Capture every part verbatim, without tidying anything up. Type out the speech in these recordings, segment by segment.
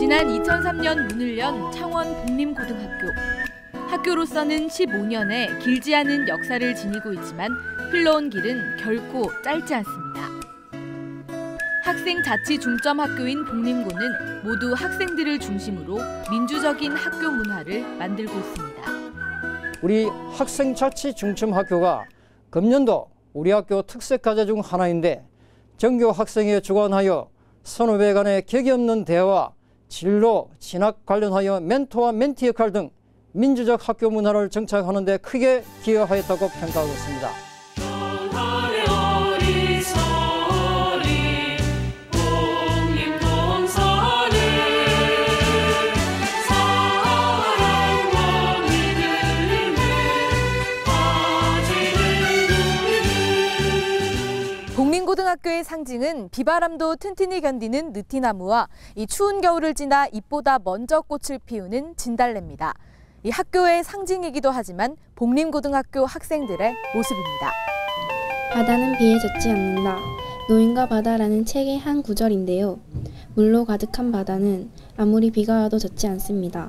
지난 이천삼 년 문을 연 창원 복림고등학교. 학교로서는 십오 년의 길지 않은 역사를 지니고 있지만 흘러온 길은 결코 짧지 않습니다. 학생 자치 중점 학교인 복림고는 모두 학생들을 중심으로 민주적인 학교 문화를 만들고 있습니다. 우리 학생 자치 중점 학교가 금년도 우리 학교 특색과제 중 하나인데 전교 학생에 주관하여 선후배 간의 격이 없는 대화와 진로, 진학 관련하여 멘토와 멘티 역할 등 민주적 학교 문화를 정착하는 데 크게 기여하였다고 평가하고 있습니다. 복림고등학교의 상징은 비바람도 튼튼히 견디는 느티나무와 이 추운 겨울을 지나 잎보다 먼저 꽃을 피우는 진달래입니다. 이 학교의 상징이기도 하지만 복림고등학교 학생들의 모습입니다. 바다는 비에 젖지 않는다. 노인과 바다라는 책의 한 구절인데요. 물로 가득한 바다는 아무리 비가 와도 젖지 않습니다.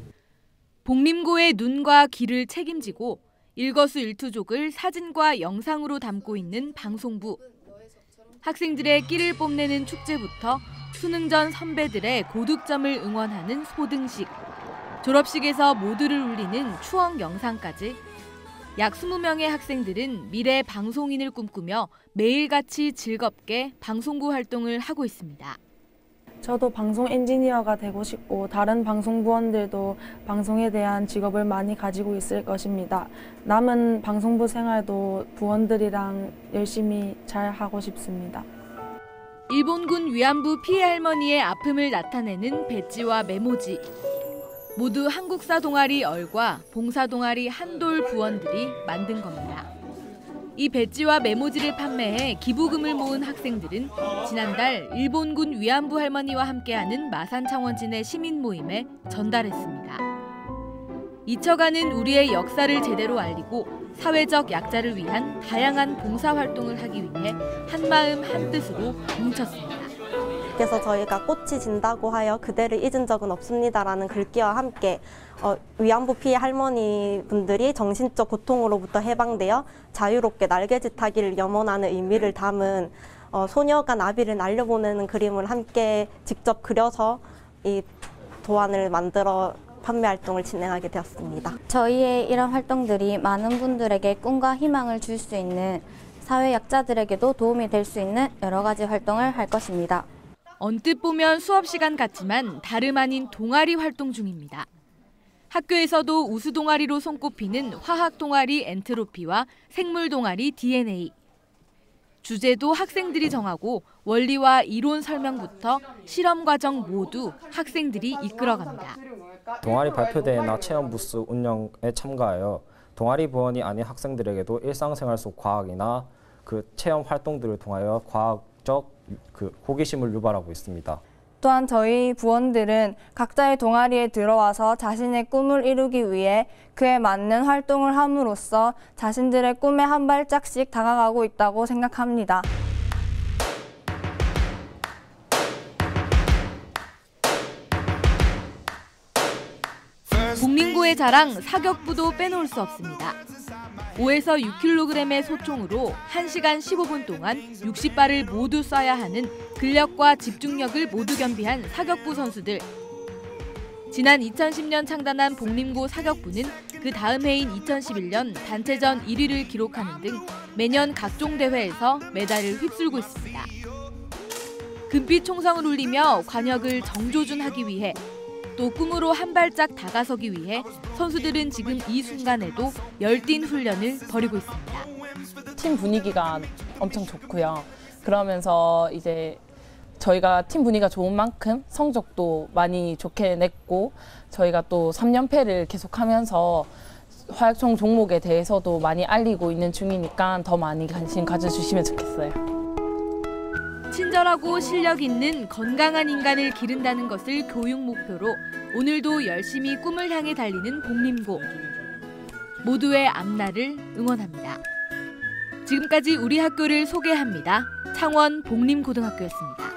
복림고의 눈과 귀를 책임지고 일거수일투족을 사진과 영상으로 담고 있는 방송부. 학생들의 끼를 뽐내는 축제부터 수능 전 선배들의 고득점을 응원하는 소등식, 졸업식에서 모두를 울리는 추억 영상까지 약 이십 명의 학생들은 미래 방송인을 꿈꾸며 매일같이 즐겁게 방송부 활동을 하고 있습니다. 저도 방송 엔지니어가 되고 싶고 다른 방송부원들도 방송에 대한 직업을 많이 가지고 있을 것입니다. 남은 방송부 생활도 부원들이랑 열심히 잘 하고 싶습니다. 일본군 위안부 피해 할머니의 아픔을 나타내는 배지와 메모지. 모두 한국사 동아리 얼과 봉사 동아리 한돌 부원들이 만든 겁니다. 이 배지와 메모지를 판매해 기부금을 모은 학생들은 지난달 일본군 위안부 할머니와 함께하는 마산창원진의 시민 모임에 전달했습니다. 잊혀가는 우리의 역사를 제대로 알리고 사회적 약자를 위한 다양한 봉사활동을 하기 위해 한마음 한뜻으로 뭉쳤습니다. 그래서 저희가 꽃이 진다고 하여 그대를 잊은 적은 없습니다라는 글귀와 함께 어, 위안부 피해 할머니 분들이 정신적 고통으로부터 해방되어 자유롭게 날개짓하기를 염원하는 의미를 담은 어, 소녀가 나비를 날려보내는 그림을 함께 직접 그려서 이 도안을 만들어 판매 활동을 진행하게 되었습니다. 저희의 이런 활동들이 많은 분들에게 꿈과 희망을 줄 수 있는 사회 약자들에게도 도움이 될 수 있는 여러 가지 활동을 할 것입니다. 언뜻 보면 수업 시간 같지만 다름 아닌 동아리 활동 중입니다. 학교에서도 우수 동아리로 손꼽히는 화학 동아리 엔트로피와 생물 동아리 디엔에이. 주제도 학생들이 정하고 원리와 이론 설명부터 실험 과정 모두 학생들이 이끌어갑니다. 동아리 발표대회나 체험 부스 운영에 참가하여 동아리 부원이 아닌 학생들에게도 일상생활 속 과학이나 그 체험 활동들을 통하여 과학적 그 호기심을 유발하고 있습니다. 또한 저희 부원들은 각자의 동아리에 들어와서 자신의 꿈을 이루기 위해 그에 맞는 활동을 함으로써 자신들의 꿈에 한 발짝씩 다가가고 있다고 생각합니다. 복림고의 자랑 사격부도 빼놓을 수 없습니다. 오에서 육 킬로그램의 소총으로 한 시간 십오 분 동안 육십 발을 모두 쏴야 하는 근력과 집중력을 모두 겸비한 사격부 선수들. 지난 이천십 년 창단한 복림고 사격부는 그 다음 해인 이천십일 년 단체전 일 위를 기록하는 등 매년 각종 대회에서 메달을 휩쓸고 있습니다. 금빛 총성을 울리며 관역을 정조준하기 위해 또 꿈으로 한 발짝 다가서기 위해 선수들은 지금 이 순간에도 열띤 훈련을 벌이고 있습니다. 팀 분위기가 엄청 좋고요. 그러면서 이제 저희가 팀 분위기가 좋은 만큼 성적도 많이 좋게 냈고 저희가 또 삼 연패를 계속하면서 화약총 종목에 대해서도 많이 알리고 있는 중이니까 더 많이 관심 가져주시면 좋겠어요. 친절하고 실력 있는 건강한 인간을 기른다는 것을 교육 목표로 오늘도 열심히 꿈을 향해 달리는 복림고. 모두의 앞날을 응원합니다. 지금까지 우리 학교를 소개합니다. 창원 복림고등학교였습니다.